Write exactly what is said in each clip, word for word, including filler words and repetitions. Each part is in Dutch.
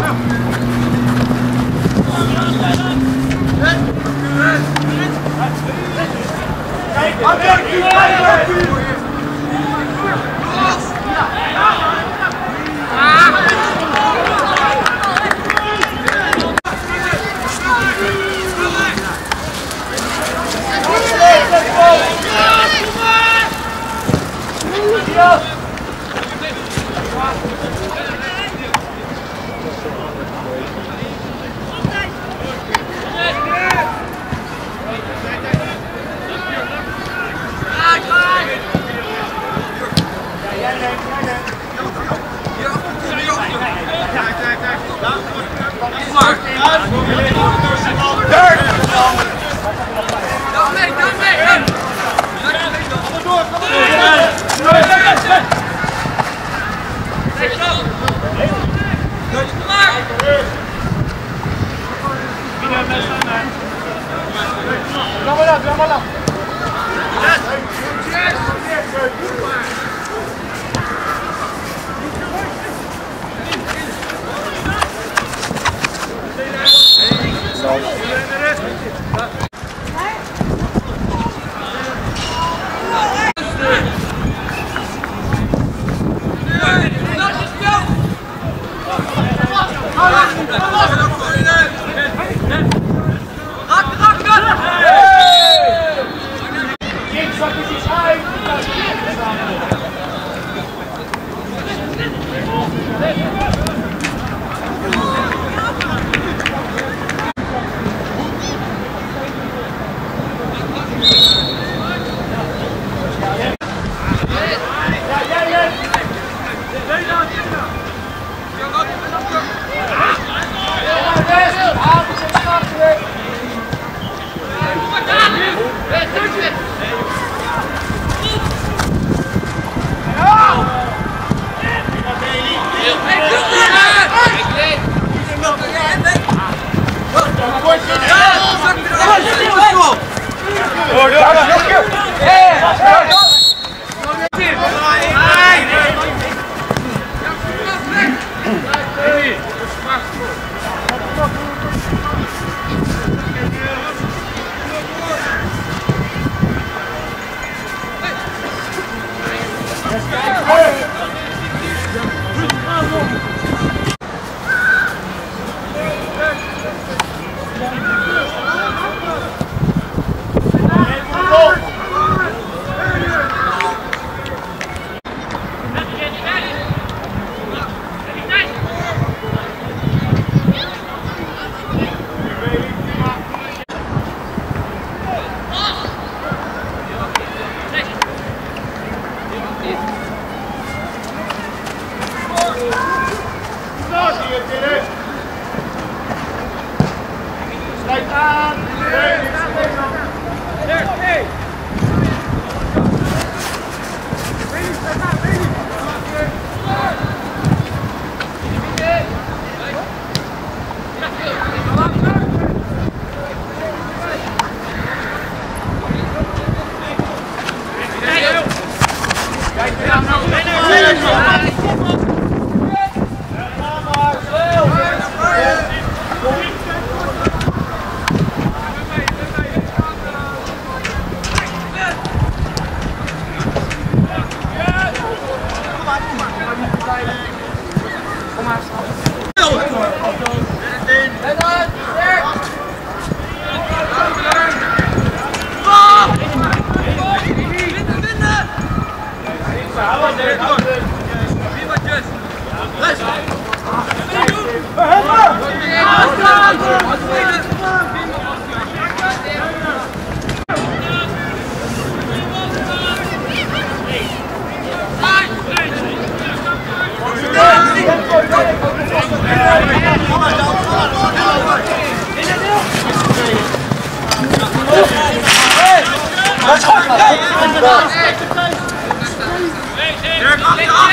Let's go!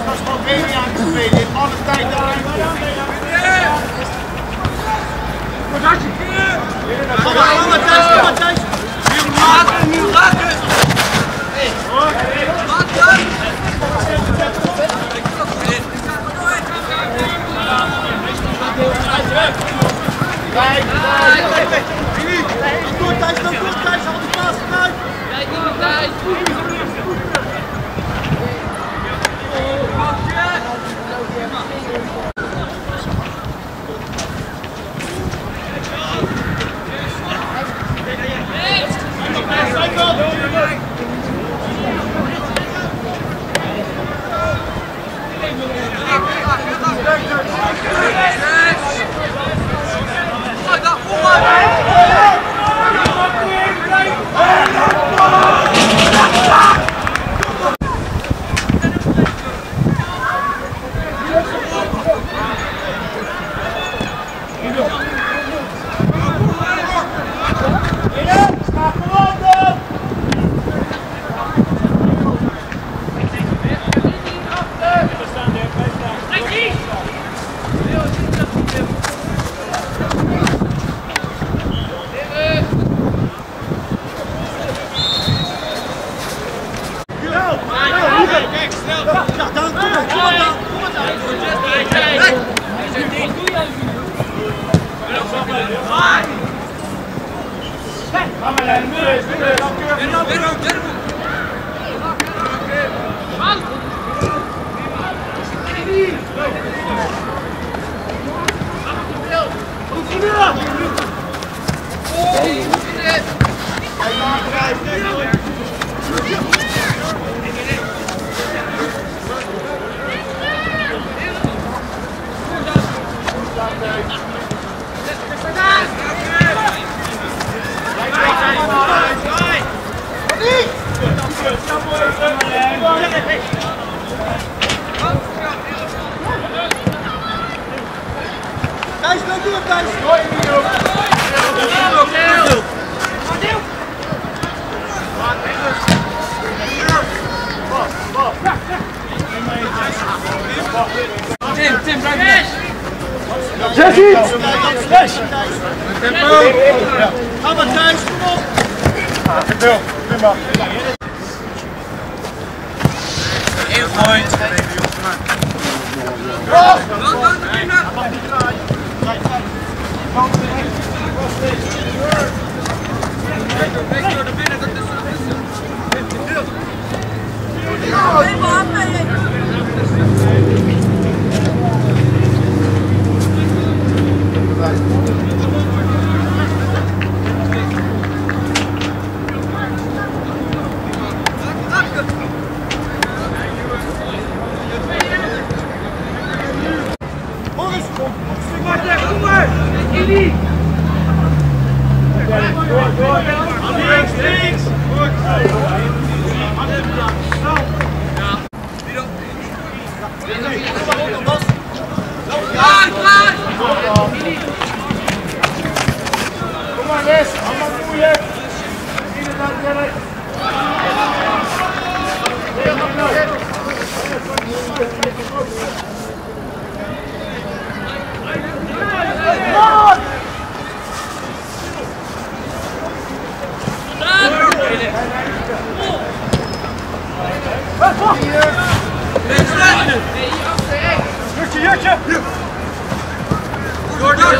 was gewoon één jaar aan te spelen. Je hebt alle tijd daarin. Kom maar, kom maar thuis, kom maar thuis. Nieuw raken, nieuw raken. Kijk, kijk, kijk. Goed thuis, goed thuis, al die paas eruit. Kijk, goed thuis. Thijs, loop door, Thijs! Tim, Tim, blijf weg! Zes iets! Tempo! Ga maar Thijs, kom op! Veel, prima. Ingooit! Ja! Kom maar, Wes, allemaal moeilijk. Inderdaad, Jerry. Jutje, jutje! Door, door!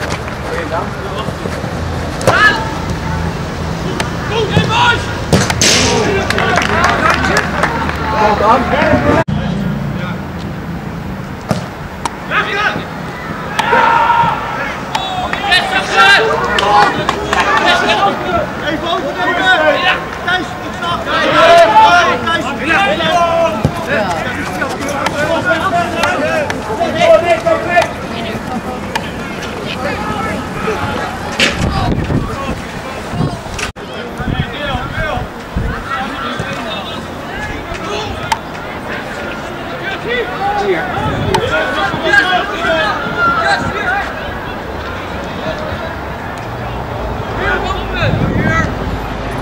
Goed, hey boys! Komt aan! Even overnemen! Thijs, ik snap! Thijs!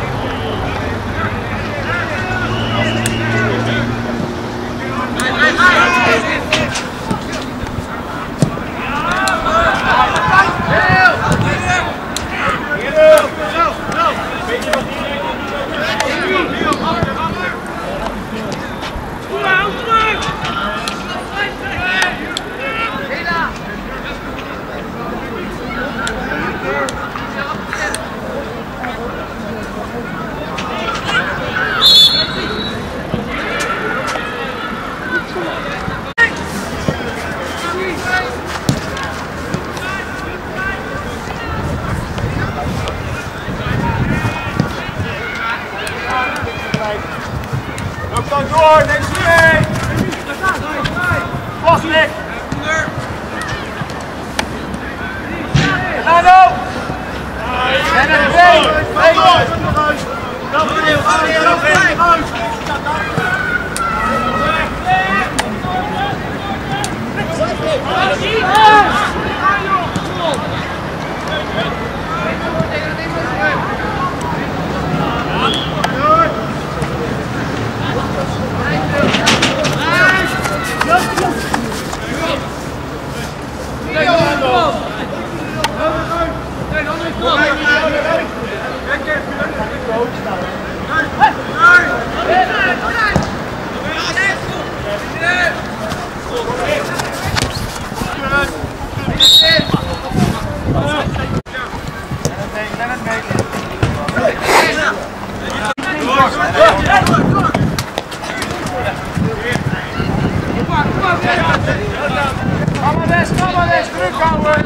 Hey, hey, hey! Door, door, niks mee! Pas, Nick! Ga nou! En een twee! Twee! Dat is Kom maar les, kom maar les, druk houden!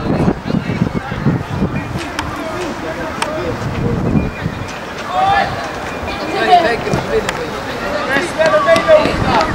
Best wel een meelopen!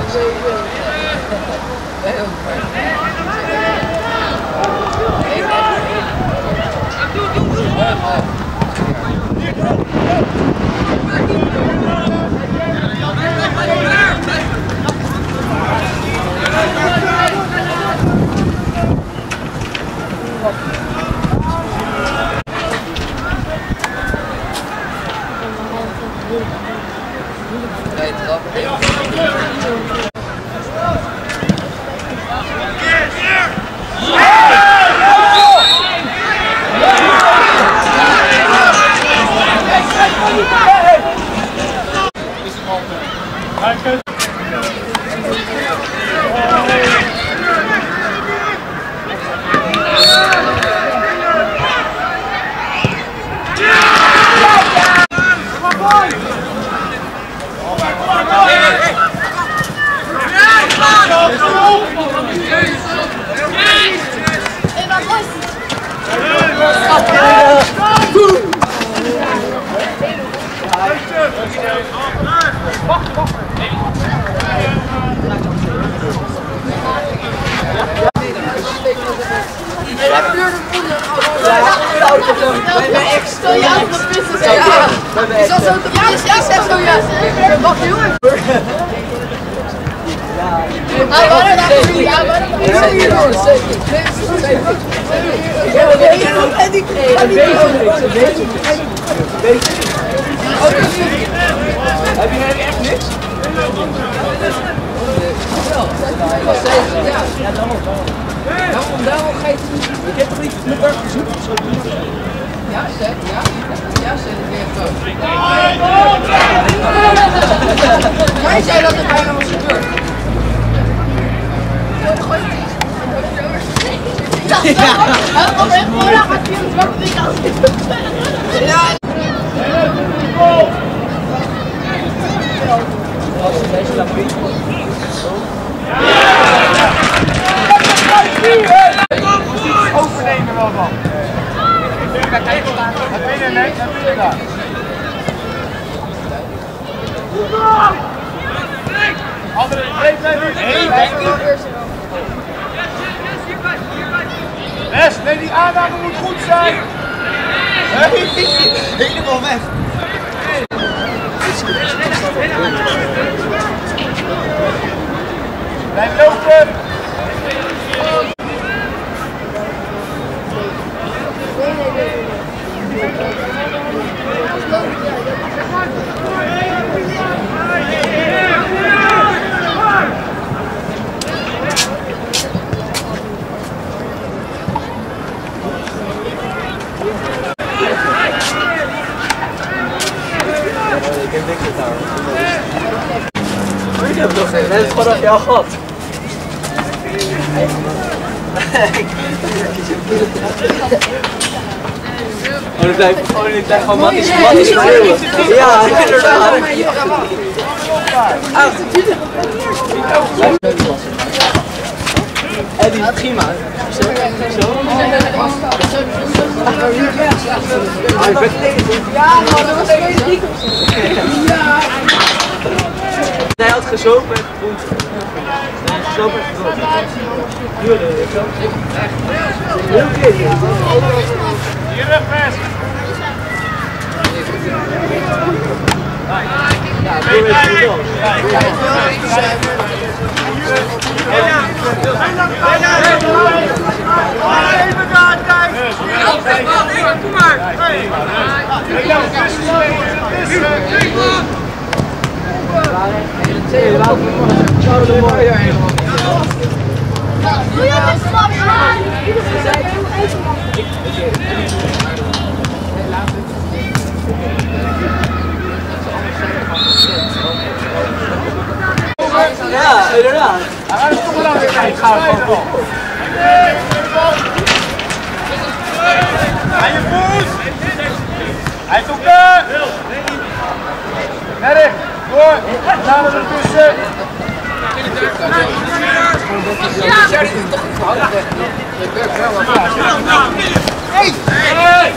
Is dat zo te ja, ja, zeg zo ja. Wacht jongen. Ja, waarom dat nu? Ja, waarom dat nu? En die een beetje niks, een beetje niks. Een beetje niks. Heb je eigenlijk echt niks? Ja, ja, daarom. Daarom, daarom ga je het doen. Ik heb toch niet met elkaar gezocht of zo? Ja, zeg, ja. Ja, zeg, ik weer zo. Jij zei dat het bijna was gebeurd. Ja, op een morgen gaat hij hem zwakke ding aan. Ja. Overnemen wel van. Naar binnen, nee, naar binnen daar. Andere, breed blijven. Les, nee, die aanname moet goed zijn. Helemaal weg. Blijf lopen. Ik heb toch geen mensen vanaf jou gehad. Oh, dat blijft gewoon niet gewoon matties schreeuwen. Ja, inderdaad. Eddie, prima. Zo. Ja, maar dat was een beetje. Ja. Hij had gezopen en gevoeld. Gezopen en gevoeld. Jullie, weet je wel? Heel keer. Hier weg, Wes. Ja, doe weer goed op. Even daar, kijk! Kom maar! Doe je met slap aan? Ja, inderdaad. Hij is toch wel weer mee. Aan je voet! Hij is ook daar! Recht, door! Samen ertussen! Hey! Hey!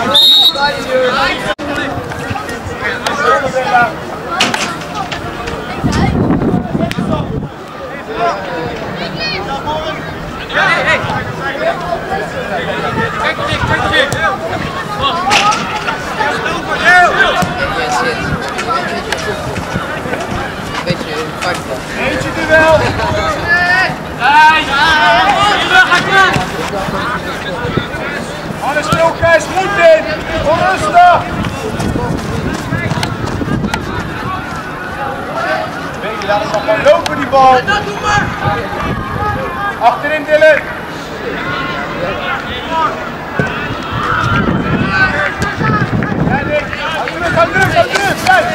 Eentje duel! Alles stil, Gijs, goed in! Onrustig! Beetje, laat het nog gewoon lopen, die bal! Achterin, Dylan! Ja, Nick! Ga terug, ga terug, ga terug! Kijk!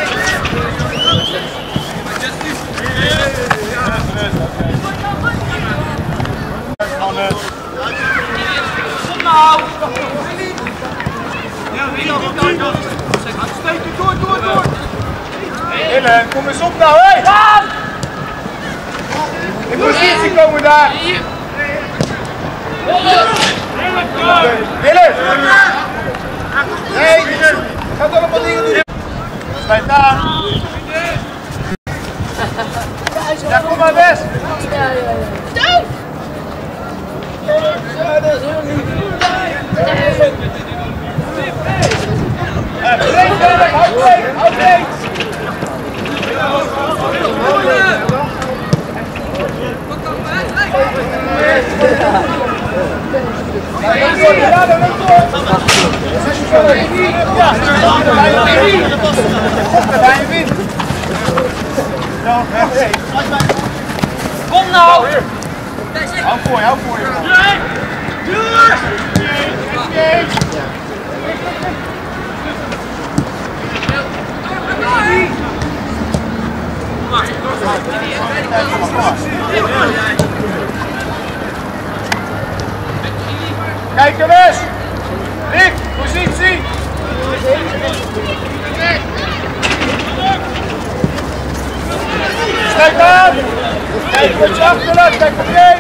Kom nou! Door, door, door! Dylan, kom eens op nou, hé! In positie komen daar! Dylan! Nee! Gaat allemaal dingen doen! Sluit aan! Ja, kom maar, Wes! Ja, ja, ja. Ja, dat is heel lief. Breed, breed, houd breed, houd breed. Ja, dat loopt door. Ja, bij je wint. Kom nou! Hou voor je, hou voor je. Kijk er eens! Rick, positie! Kijk aan! Kijk wat je achterlaat, kijk op je!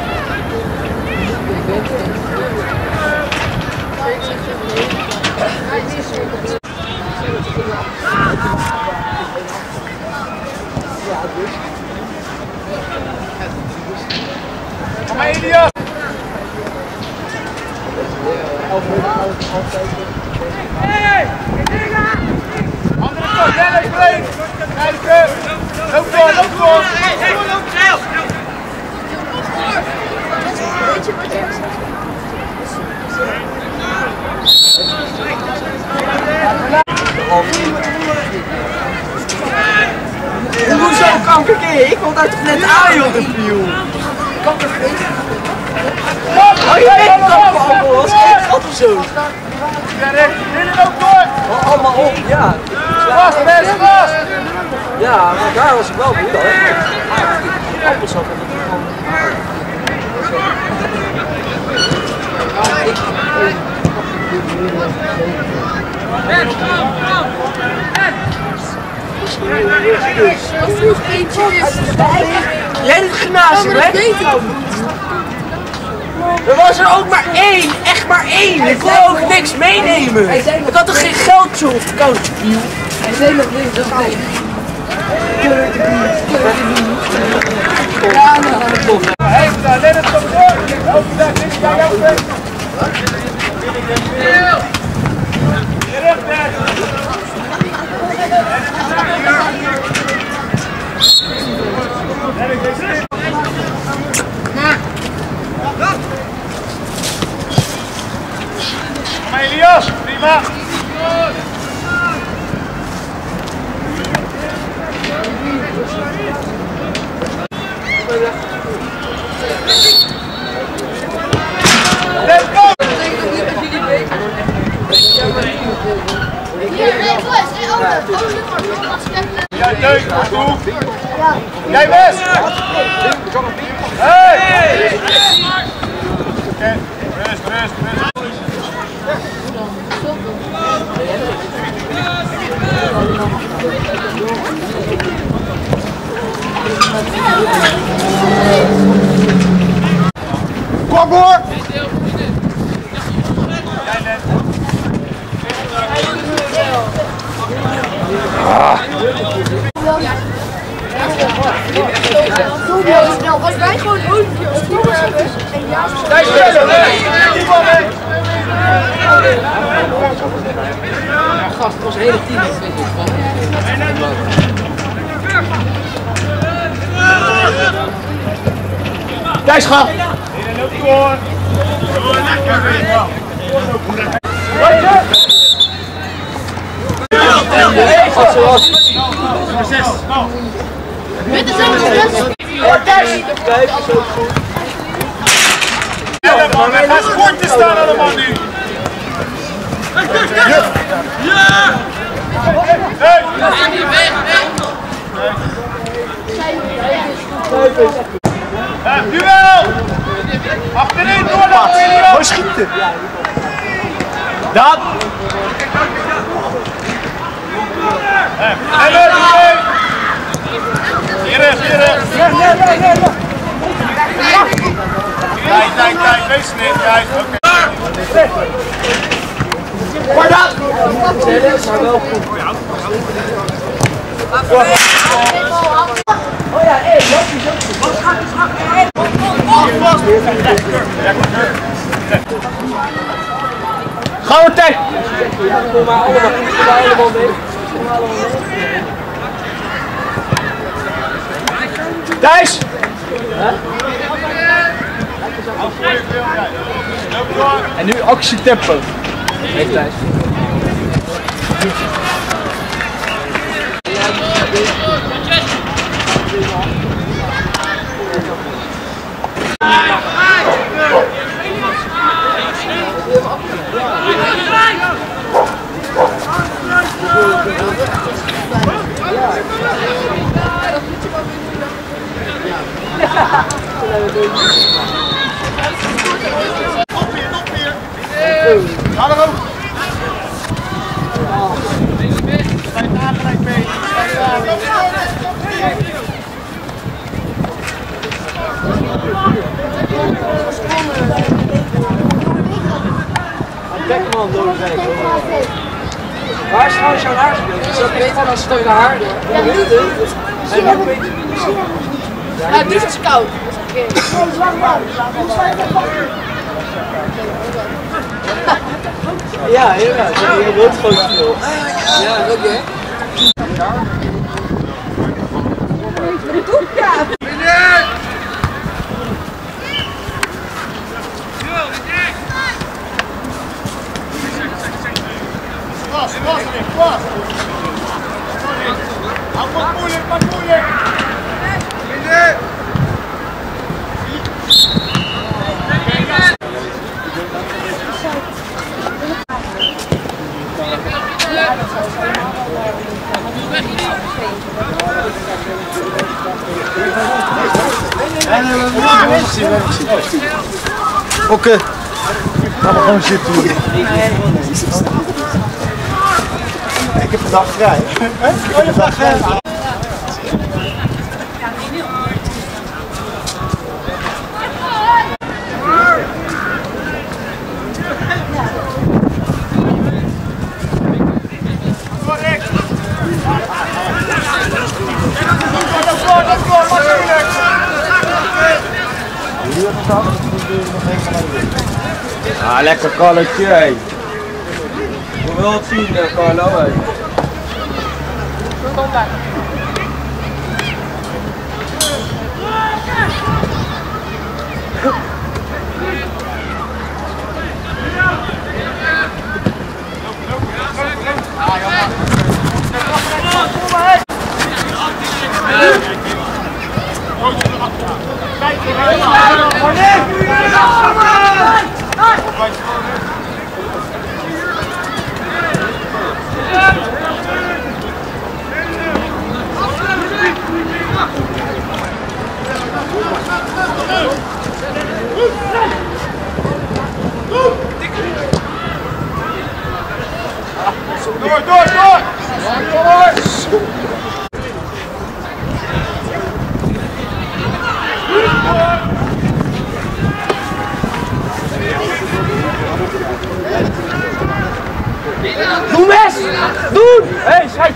Kom maar, Elias! Andere kant, Dennis, breed! Kijken! Loop door, loop door! Hoezo kanker? Ik vond dat net aan, joh, de viel. Kanker. Oh, je bent kanker, was geen gat of zo. Ja, Rick, jullie loop door! Allemaal op, ja. Vast, best, vast! Ja, maar daar was ik wel goed hoor. Appelsap en dat gewoon. Jij doet gymnasium, hè? Er was er ook maar één, echt maar één. Ik kon ook niks meenemen. Ik had toch geen geld zo op de vakantie, viel. Hij zei nog niks, dat is Prima. Let's go! Jij Teun, goed. Jij Wes. Hey! Oké, rust, rust, rust. Kom hoor! Jij net. Als wij gewoon een olietje of stoel hebben en ja, Kijk, verder, die bal weg. Ja, gast, ons hele team is dit van. Thijs, ga! En ook door. Wat zoals. Zes. witte zijn Kijk, is ook goed. Ja, man, hij gaat sport te staan allemaal nu. Ja! Hey! Ja, duel! Achterin door dan! Gewoon schieten! Dat! En leuk! Hier rechts, hier rechts! Nee, nee, nee, nee! Kijk, kijk, kijk, wees niet, kijk, oké. Hoor dat! Dennis, maar wel goed. Oh ja, hé, Jopie, Jopie. Gaan we tech! Ja, kom maar allemaal, kom maar allemaal mee. Kom maar allemaal mee. Thijs! En nu actietempo. Hey Thijs. Ga er ook! Bekkerman doorgeven. Waar is trouwens jouw haarspeler? Is dat beter dan steun haar? Ja, dit is het. En nu weet je niet zo. Ja, dit is koud. Ja, inderdaad. Je wilt gewoon veel. Ja, dat ook hè. Pas, pas erin, pas! Hou wat moeilijk, wat moeilijk! Oké, gaan we gewoon zitten hier. Ik heb vandaag vrij. Ik heb vandaag vrij. Ah, lekker Carlootje, hé. We willen het zien, Carlo. Hé. Kom maar. Door, door, door! Doe mes! Doen! Hé, hey, scheids!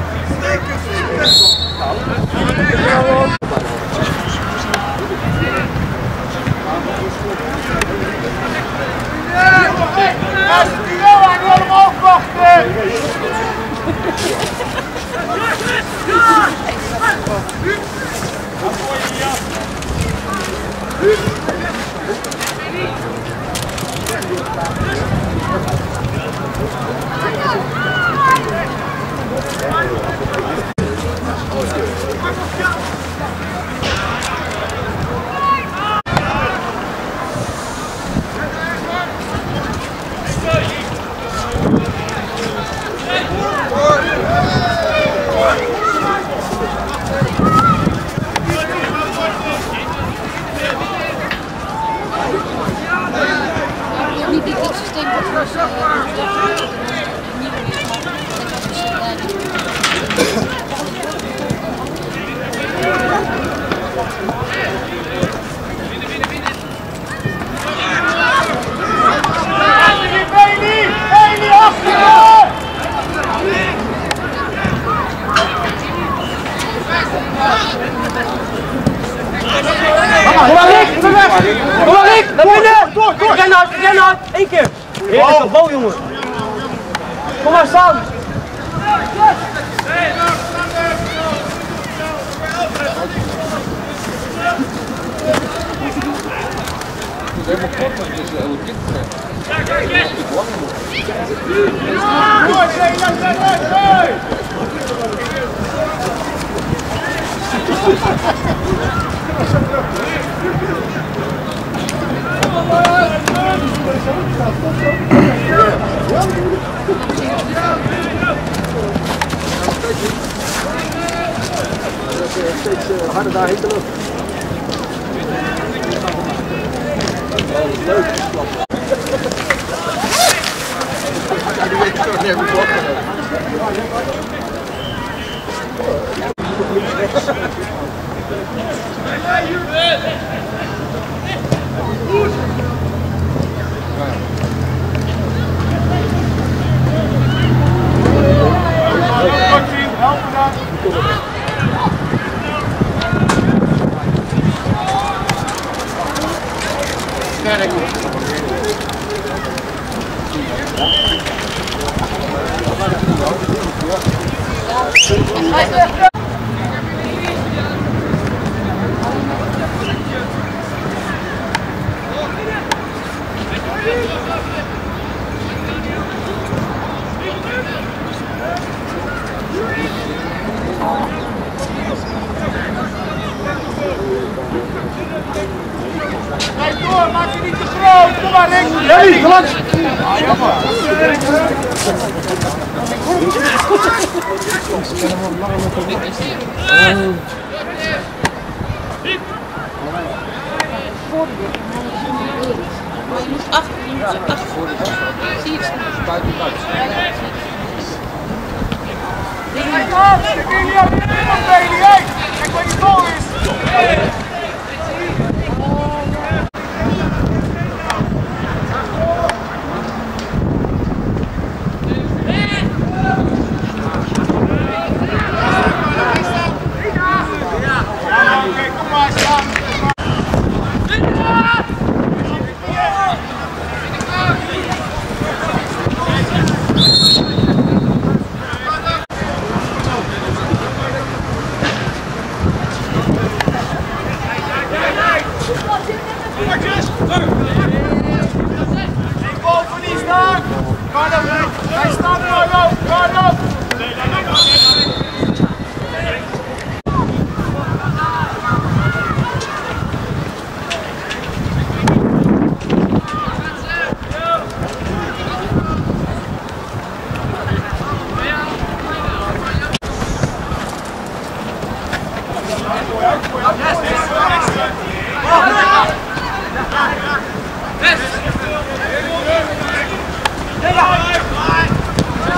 Als het die wel aan, wil hem afwachten! Niet dit systeem wat Kom maar Rick, ik ben weg! Kom maar Rick, naar binnen! Door, door! Ren hard, ren hard! Eén keer! Heerlijke bal, jongen! Kom maar staan! Steeds harder daar heen te lopen. Leuk. Die weet ik toch niet hoe klopt. Kijk door, maak je niet te groot! Kom maar Rick! Nee, glad! Ah, jammer! je moet achter, je moet achter. Zie je het? Kijk aan! Ik wil niet aan de iemand spelen, hé! Kijk waar die bal is! Hij staat er ook! Ga op!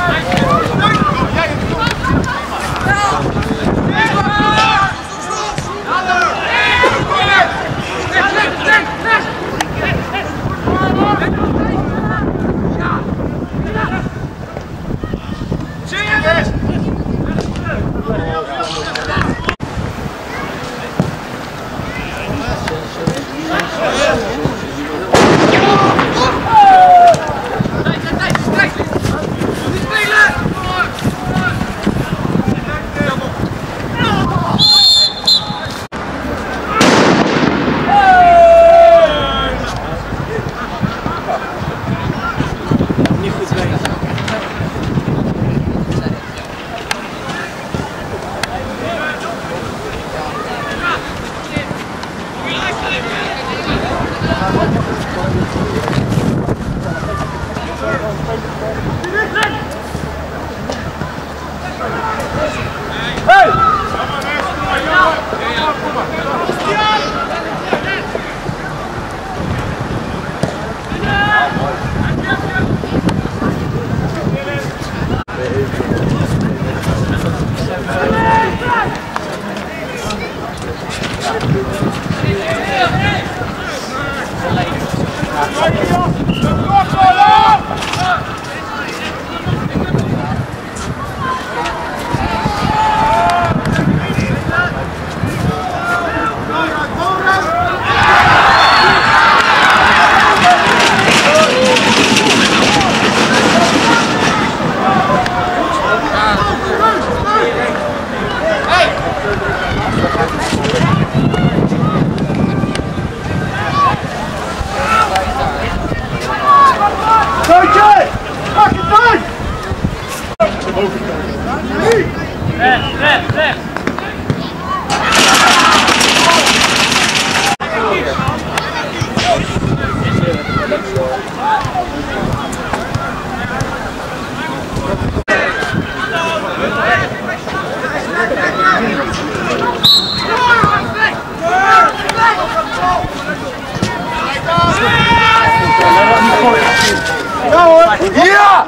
Ja!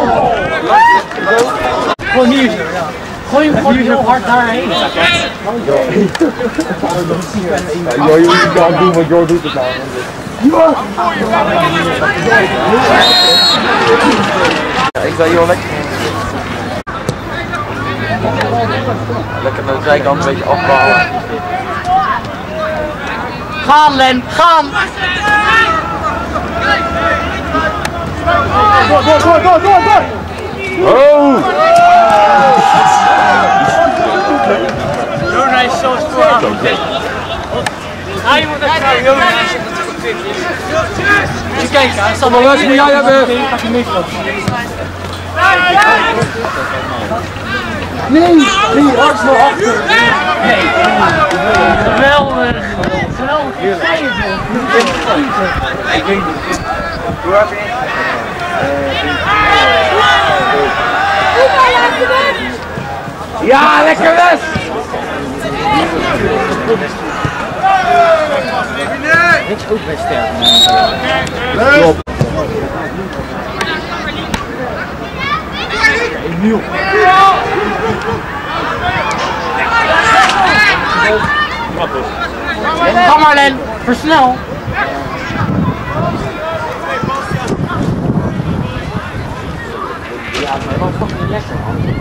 Gewoon hier zo, ja. Gooi hem gewoon heel hard daarheen. Ja, jullie gaan doen wat Jor doet het nou. Ja, ik zou hier wel lekker. Lekker naar de zijkant een beetje afbouwen. Gaan Len, gaan! Door, door, door, door, door, door! Oh! Jona is zo strong. Ah, je moet even naar Jona. Even kijken, hij staat wel leuk met jou hebben. Gaat hij meekomen? Nee! Nee, Arts naar achter! Nee, geweldig! Geweldig! Ik weet niet. Hoe heb je Ja, lekker weg! Dit is ook best sterk. Klopt. Emiel. Kom maar Len, versnel! Ja, maar dat was toch niet lekker man.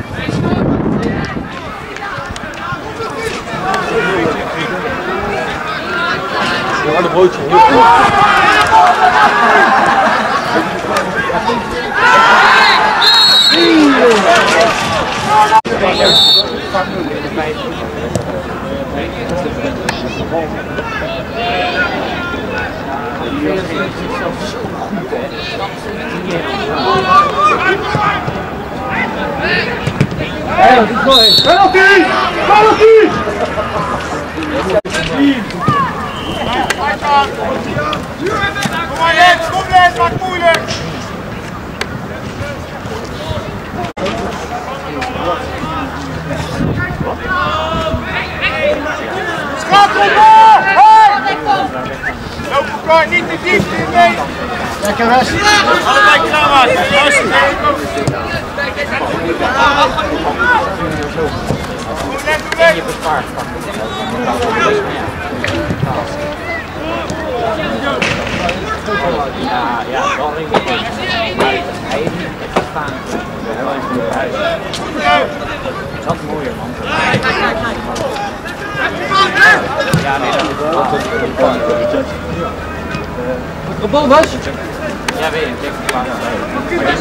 Ja, de broodje. Penalty! Penalty! Kom maar Lens, kom Lens, maak moeilijk! Schakel door! Hey! Loop! Kort, niet te diep, niet mee. Lekker rust. Allebei klaarmaken. Rust. En je bespaart van. Ja, ja, wel een beetje. Hij is niet echt staan. Heel erg goed uit. Dat is mooier, man. Ja, nee, dat is de bal was? Ja, weet je, ik denk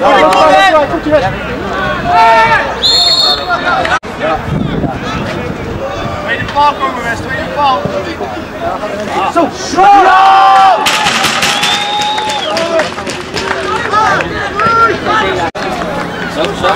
tweede bal komen, West, tweede bal. Zo, zo! Zo, zo.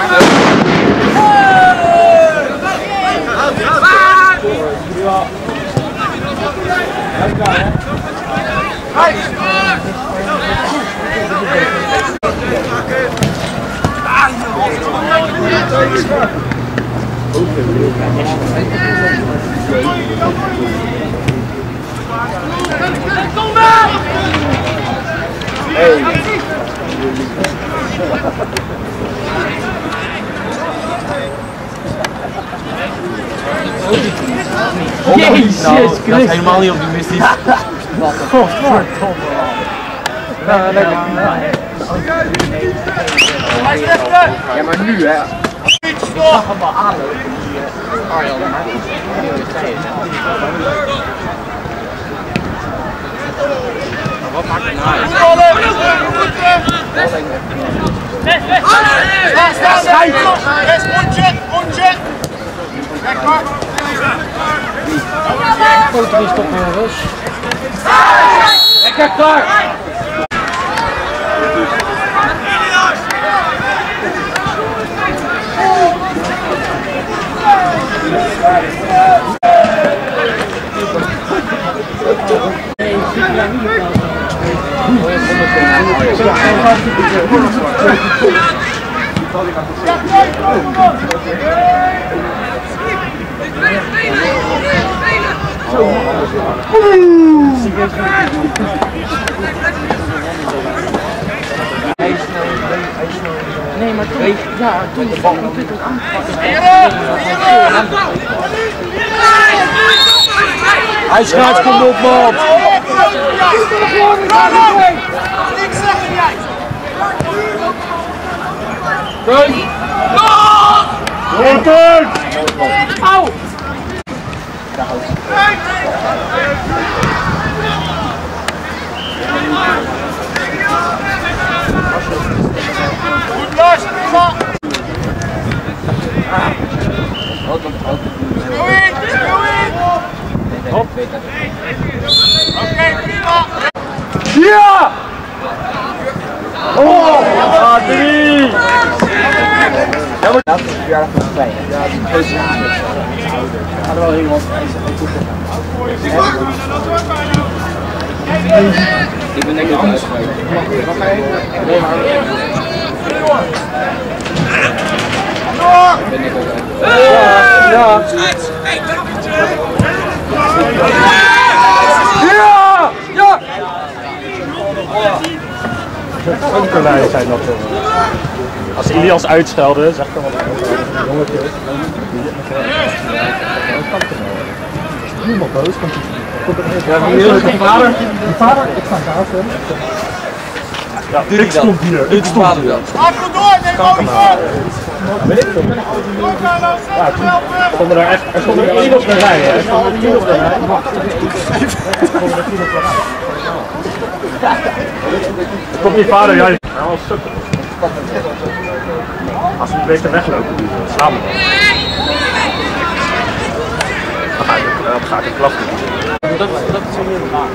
Kom maar! Hey! Jezus, dat is helemaal niet optimistisch. Godverdomme. Ja, lekker. Ja, maar nu hè. Ik zag hem wel aanlopen. Arjan, maar wat maakt het nou uit? Rondje, rondje. Foto stoppen jongens. Lekker klaar. Nee, maar toen, ja, toen de bal natuurlijk ook aangepakken. Hij schuift, komt op, man! Niks zeggen jij! Run! Run! Au! Goed los, prima! Go in, go in! Hop! Oké, prima! Ja! Oh! Ah, drie! Ja, maar dat is een verjaardag van twee. Ja, die twee jaar. We hadden wel iemand goed gedaan. Ik ben denk ik anders geweest. Wat ga je? Nee, maar... Ik ben ik ook. Ja! Ja! Ja! Ja! Ook konijnen zijn dat toch. Als Ilias uitstelde, zeg dan wat jongetje. Niemand boos, want ja, wie is mijn vader? Mijn vader, ik sta naast hem. Ja, ik stond hier. Ik stond hier. Afro door, neem mooi voor! Weet ik veel. Ja, toen stonden er echt, er stonden er tien op de rij. Er stonden er tien op de rij. Er stonden er tien op de rij. Er komt je vader, jij. Hij was sukkel. Als we een beetje weglopen, slaan we dan. Dan ga ik, dan ga ik een klap doen. Dat, dat is hier normaal.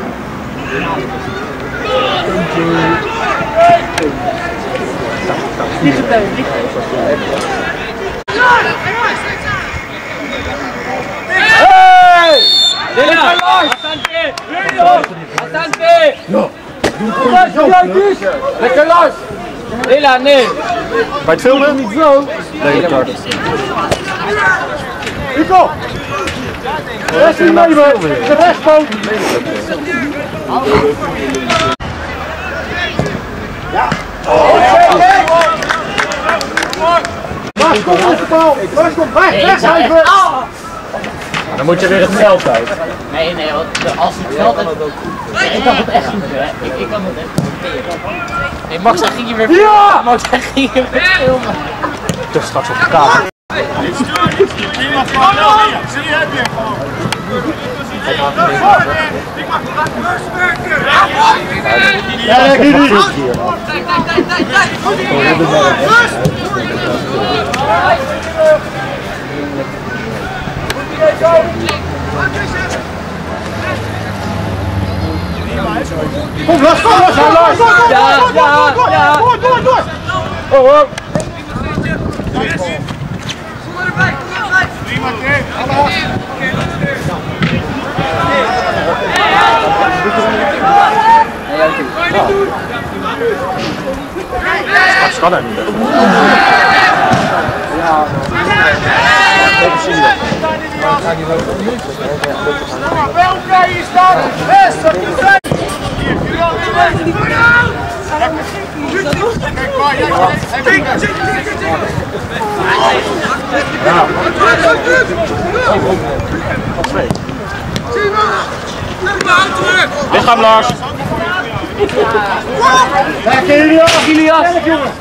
Niet meteen, niet Hey! Lila! Bastante! Bastante! Lekker los! Lila, nee! Bij het filmen? Niet zo! Nee, dat Hugo! Wesley Nijmer, de rechtspoot. Ja. Lars, kom op de bal. Lars, kom weg. Wegcijfer. Dan moet je weer het veld uit. Nee, nee, want als het veld uit... Ik kan het echt niet, hè. Ik, ik kan het echt niet. Nee, Max, hij ging je weer... Ja! Max, hij ging je weer filmen. Dus straks op de kaart. Ja, lekker niet. Kom, Lars, kom, Lars, Lars! Ja, ja, ja! Door, door, door! Oh, oh! Prima, Tim! Straks kan hij niet. Ja. Even zien. Wel vrij hier staan! Best! Dat is vrij! Kijk maar, ja. Lichaam, Lars! Lekker, Ilias! Ilias! Jongen!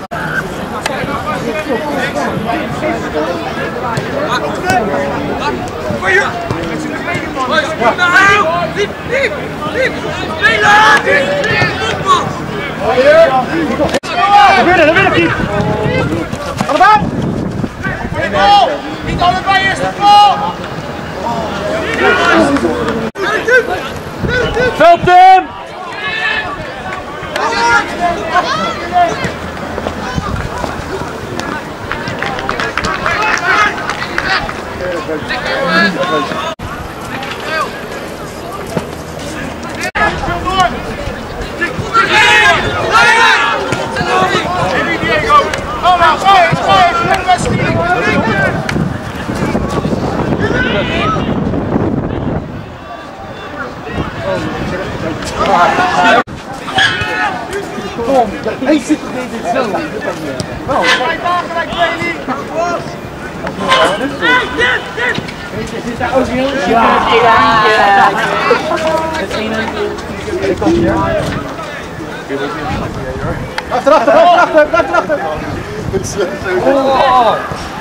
Diep, diep, diep! Spelen! Daar binnen, daar binnen, Piet! Allebei! Niet allebei is de bal! Veld hem! Kom, hij zit er dit zo. Wel. Zit daar ook heel erg? Ja, ja. Het ene. Ik kom hier. Achter, achter, achter, achter, achter. Oh.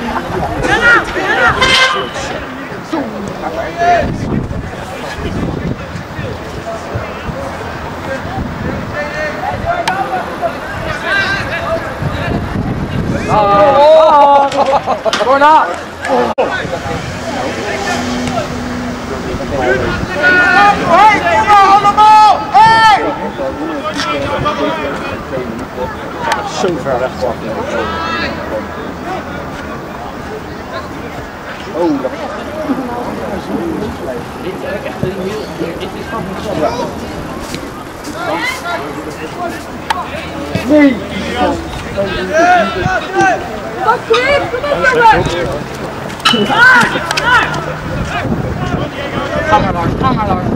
Oh! Corner! Hey, kom maar allemaal! Hey! Zo ver weg. Oh, dat dit is echt een heel... Dit is van mezelf. Nee! Wat goed! Kom op, jongen! Ga maar, Lars, ga maar, Lars.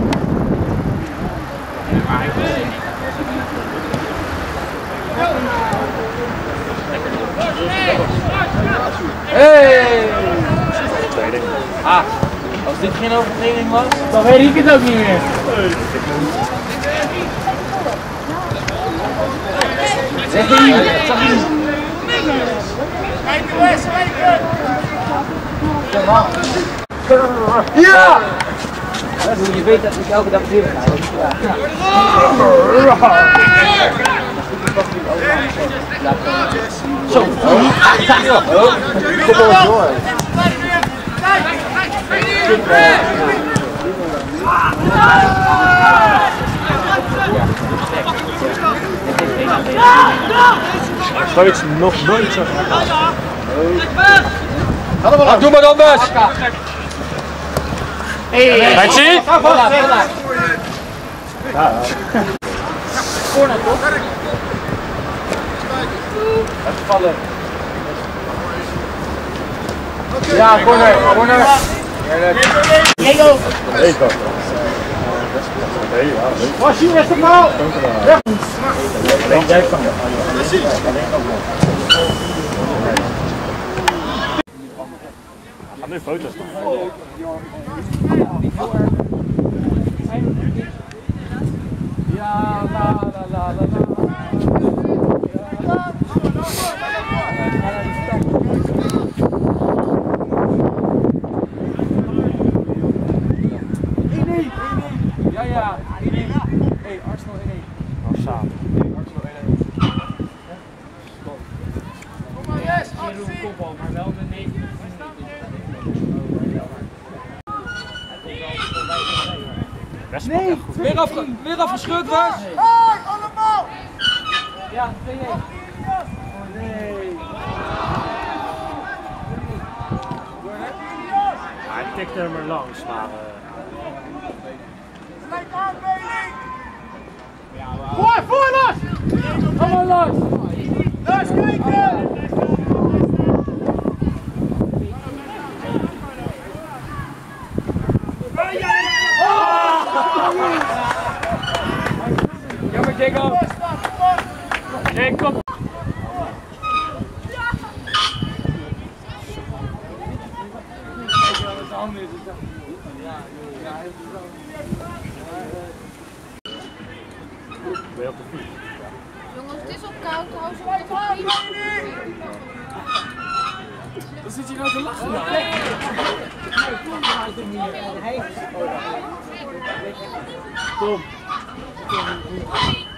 Hey! Ah, als dit geen overtreding was, Dan weet ik het ook niet meer. zeg je niet. Zag je niet. Ja! Je weet dat ik elke dag weer ga. Zo. Kom wel door. Zoiets nog nooit zo gedaan. Ah, doe maar dan best. Hey, zie je? corner toch? Even vallen. Ja, corner, corner. Diego! Nee, dat nee, ja, nee. Was hier is de bal! Ja! Denk jij van. Ga nu foto's maken. Ja, la la la la la. Ja, ja, één één. Hey, Arsenal één één. Nou, samen. Arsenal één één. Kom maar, yes, actie! Kopbal, maar wel met negen. Nee! Weer, afge weer afgeschud was! Hey, allemaal! Ja, twee één. Oh nee. Hij tikte hem er langs, maar... Gelijk aanbeelding! Voor, voor, Lars! Kom maar, Lars! Lars, kijken! Jammer, Jacob! Jacob! Ben je op de fiets? Jongens, het is op koud, trouwens op de fiets. Wat zit je nou te lachen? Kom.